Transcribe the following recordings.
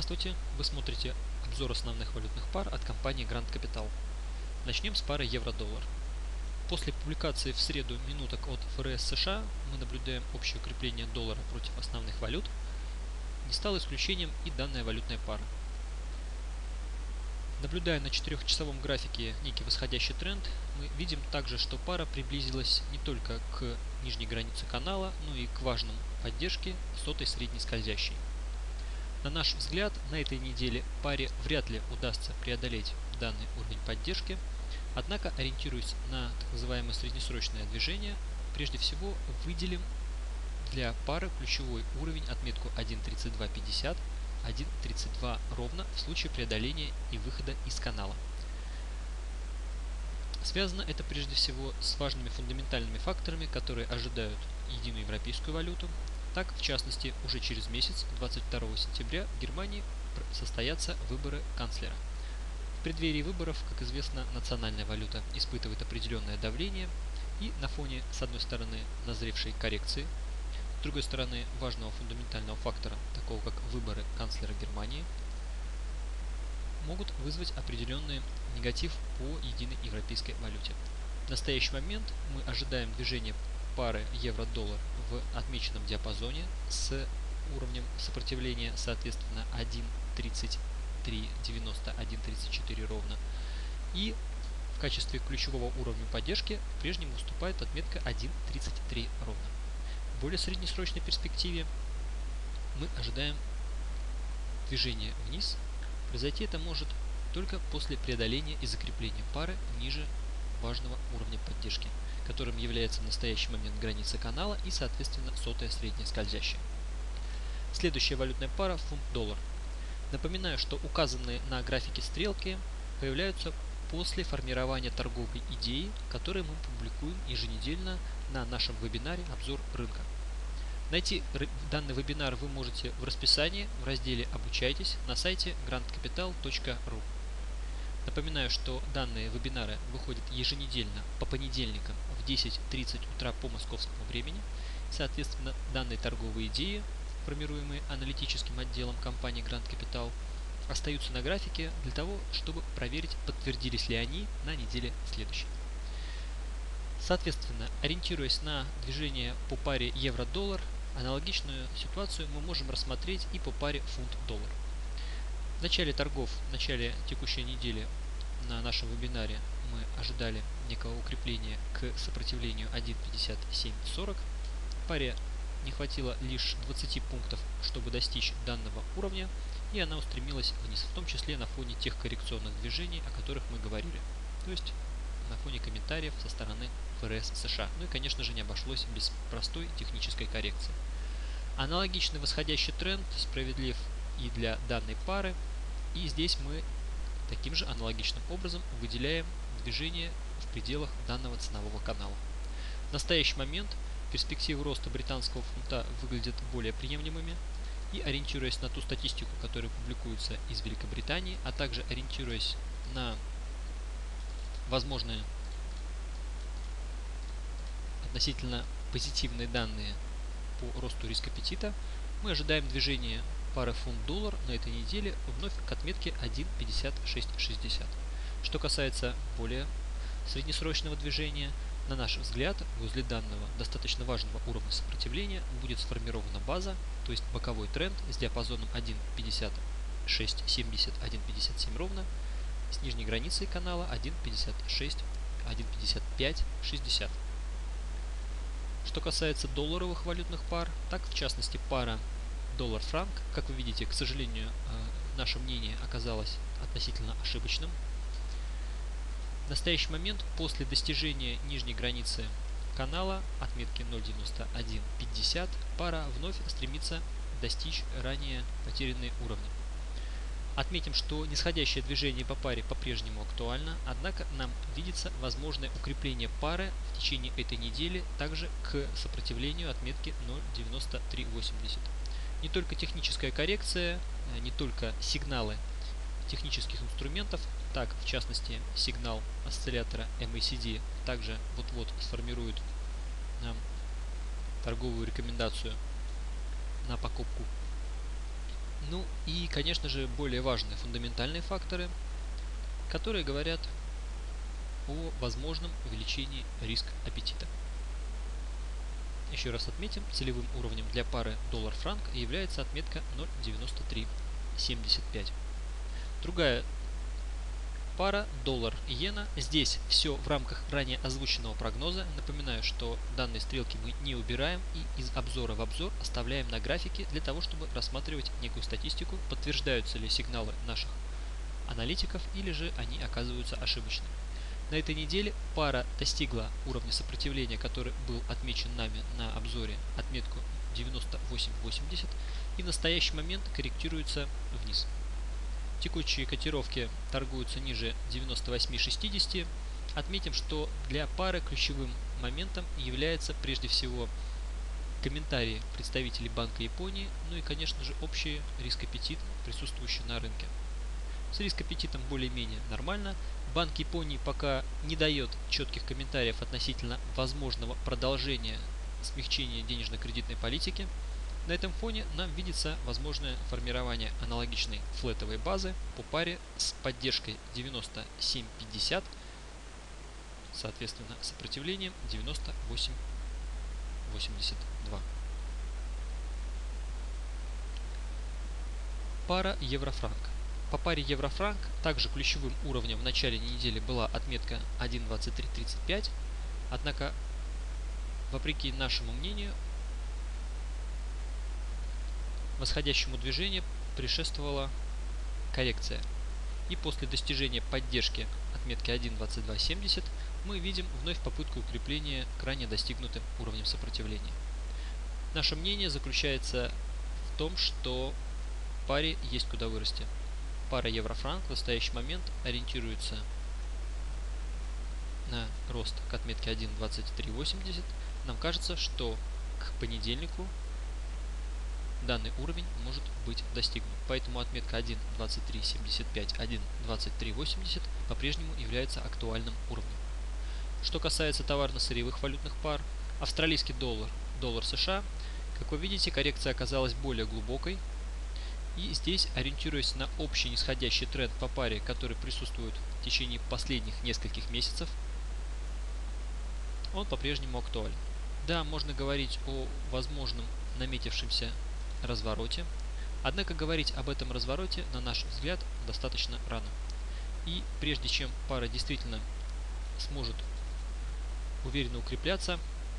Здравствуйте! Вы смотрите обзор основных валютных пар от компании Grand Capital. Начнем с пары евро-доллар. После публикации в среду минуток от ФРС США мы наблюдаем общее укрепление доллара против основных валют. Не стало исключением и данная валютная пара. Наблюдая на 4-часовом графике некий восходящий тренд, мы видим также, что пара приблизилась не только к нижней границе канала, но и к важным поддержке сотой средней скользящей. На наш взгляд, на этой неделе паре вряд ли удастся преодолеть данный уровень поддержки, однако, ориентируясь на так называемое среднесрочное движение, прежде всего выделим для пары ключевой уровень отметку 1.3250, 1.32 ровно в случае преодоления и выхода из канала. Связано это прежде всего с важными фундаментальными факторами, которые ожидают единую европейскую валюту. Так, в частности, уже через месяц, 22 сентября, в Германии состоятся выборы канцлера. В преддверии выборов, как известно, национальная валюта испытывает определенное давление, и на фоне, с одной стороны, назревшей коррекции, с другой стороны, важного фундаментального фактора, такого как выборы канцлера Германии, могут вызвать определенный негатив по единой европейской валюте. В настоящий момент мы ожидаем движения пары евро-доллар в отмеченном диапазоне с уровнем сопротивления соответственно 1.3390, 1.34 ровно, и в качестве ключевого уровня поддержки по-прежнему выступает отметка 1.33 ровно. В более среднесрочной перспективе мы ожидаем движение вниз. Произойти это может только после преодоления и закрепления пары ниже важного уровня поддержки, которым является в настоящий момент граница канала и, соответственно, сотая средняя скользящая. Следующая валютная пара – фунт-доллар. Напоминаю, что указанные на графике стрелки появляются после формирования торговой идеи, которую мы публикуем еженедельно на нашем вебинаре «Обзор рынка». Найти данный вебинар вы можете в расписании в разделе «Обучайтесь» на сайте grandcapital.ru. Напоминаю, что данные вебинары выходят еженедельно по понедельникам в 10:30 утра по московскому времени. Соответственно, данные торговые идеи, формируемые аналитическим отделом компании Grand Capital, остаются на графике для того, чтобы проверить, подтвердились ли они на неделе следующей. Соответственно, ориентируясь на движение по паре евро-доллар, аналогичную ситуацию мы можем рассмотреть и по паре фунт-доллар. В начале торгов, в начале текущей недели на нашем вебинаре мы ожидали некого укрепления к сопротивлению 1.5740. Паре не хватило лишь 20 пунктов, чтобы достичь данного уровня, и она устремилась вниз, в том числе на фоне тех коррекционных движений, о которых мы говорили, то есть на фоне комментариев со стороны ФРС США. Ну и, конечно же, не обошлось без простой технической коррекции. Аналогичный восходящий тренд справедлив и для данной пары, и здесь мы таким же аналогичным образом выделяем движение в пределах данного ценового канала. В настоящий момент перспективы роста британского фунта выглядят более приемлемыми, и ориентируясь на ту статистику, которая публикуется из Великобритании, а также ориентируясь на возможные относительно позитивные данные по росту риска аппетита, мы ожидаем движения пары фунт-доллар на этой неделе вновь к отметке 1.5660. Что касается более среднесрочного движения, на наш взгляд, возле данного достаточно важного уровня сопротивления будет сформирована база, то есть боковой тренд с диапазоном 1.5670, 1.57 ровно, с нижней границей канала 1.56, 1.5560. Что касается долларовых валютных пар, так в частности пара доллар-франк, как вы видите, к сожалению, наше мнение оказалось относительно ошибочным. В настоящий момент, после достижения нижней границы канала, отметки 0.9150, пара вновь стремится достичь ранее потерянные уровни. Отметим, что нисходящее движение по паре по-прежнему актуально, однако нам видится возможное укрепление пары в течение этой недели также к сопротивлению отметки 0.9380. Не только техническая коррекция, не только сигналы технических инструментов, так в частности сигнал осциллятора MACD также вот-вот сформирует нам торговую рекомендацию на покупку Ну и, конечно же, более важные фундаментальные факторы, которые говорят о возможном увеличении риска аппетита. Еще раз отметим, целевым уровнем для пары доллар-франк является отметка 0,9375. Другая пара доллар-иена. Здесь все в рамках ранее озвученного прогноза. Напоминаю, что данные стрелки мы не убираем и из обзора в обзор оставляем на графике для того, чтобы рассматривать некую статистику, подтверждаются ли сигналы наших аналитиков или же они оказываются ошибочными. На этой неделе пара достигла уровня сопротивления, который был отмечен нами на обзоре, отметку 98.80, и в настоящий момент корректируется вниз. Текущие котировки торгуются ниже 98.60. Отметим, что для пары ключевым моментом является прежде всего комментарии представителей Банка Японии, ну и, конечно же, общий риск-аппетит, присутствующий на рынке. С риск-аппетитом более-менее нормально. Банк Японии пока не дает четких комментариев относительно возможного продолжения смягчения денежно-кредитной политики. На этом фоне нам видится возможное формирование аналогичной флетовой базы по паре с поддержкой 97.50, соответственно сопротивлением 98.82. Пара евро-франк. По паре евро-франк также ключевым уровнем в начале недели была отметка 1.2335, однако, вопреки нашему мнению, восходящему движению предшествовала коррекция. И после достижения поддержки отметки 1.2270 мы видим вновь попытку укрепления к ранее достигнутым уровнем сопротивления. Наше мнение заключается в том, что паре есть куда вырасти. Пара евро-франк в настоящий момент ориентируется на рост к отметке 1.2380. Нам кажется, что к понедельнику данный уровень может быть достигнут. Поэтому отметка 1.2375, 1.2380 по-прежнему является актуальным уровнем. Что касается товарно-сырьевых валютных пар, австралийский доллар, доллар США, как вы видите, коррекция оказалась более глубокой. И здесь, ориентируясь на общий нисходящий тренд по паре, который присутствует в течение последних нескольких месяцев, он по-прежнему актуален. Да, можно говорить о возможном наметившемся развороте, однако говорить об этом развороте, на наш взгляд, достаточно рано. И прежде чем пара действительно сможет уверенно укрепляться,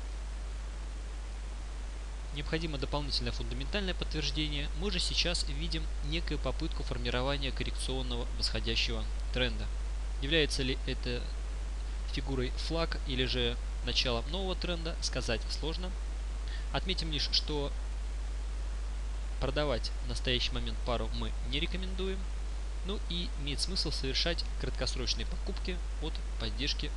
необходимо дополнительное фундаментальное подтверждение. Мы же сейчас видим некую попытку формирования коррекционного восходящего тренда. Является ли это фигурой флаг или же началом нового тренда, сказать сложно. Отметим лишь, что продавать в настоящий момент пару мы не рекомендуем. Ну и имеет смысл совершать краткосрочные покупки от поддержки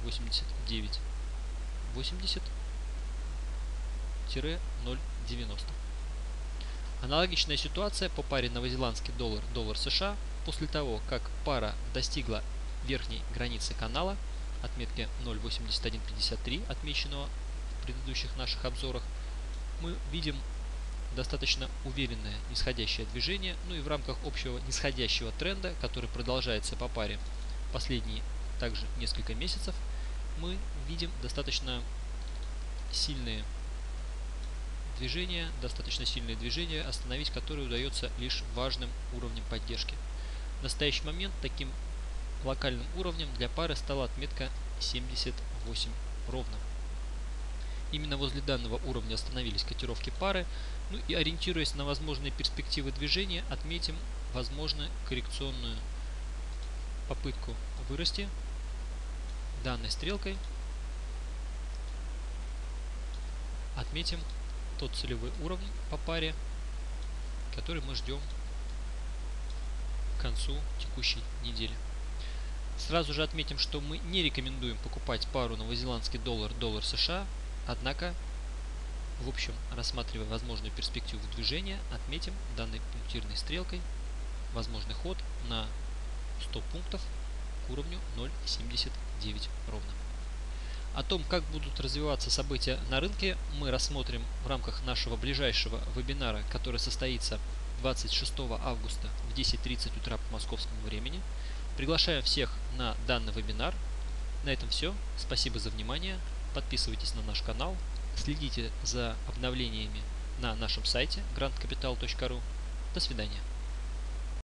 89.80-0.90. Аналогичная ситуация по паре новозеландский доллар, доллар США. После того, как пара достигла верхней границы канала, отметки 0.8153, отмеченного в предыдущих наших обзорах, мы видим достаточно уверенное нисходящее движение, ну и в рамках общего нисходящего тренда, который продолжается по паре последние также несколько месяцев, мы видим достаточно сильные движения, остановить которые удается лишь важным уровнем поддержки. В настоящий момент таким локальным уровнем для пары стала отметка 78 ровно. Именно возле данного уровня остановились котировки пары. Ну и ориентируясь на возможные перспективы движения, отметим возможную коррекционную попытку вырасти данной стрелкой. Отметим тот целевой уровень по паре, который мы ждем к концу текущей недели. Сразу же отметим, что мы не рекомендуем покупать пару новозеландский доллар, доллар США, однако, в общем, рассматривая возможную перспективу движения, отметим данной пунктирной стрелкой возможный ход на 100 пунктов к уровню 0.79 ровно. О том, как будут развиваться события на рынке, мы рассмотрим в рамках нашего ближайшего вебинара, который состоится 26 августа в 10:30 утра по московскому времени. Приглашаю всех на данный вебинар. На этом все. Спасибо за внимание. Подписывайтесь на наш канал. Следите за обновлениями на нашем сайте grandcapital.ru. До свидания.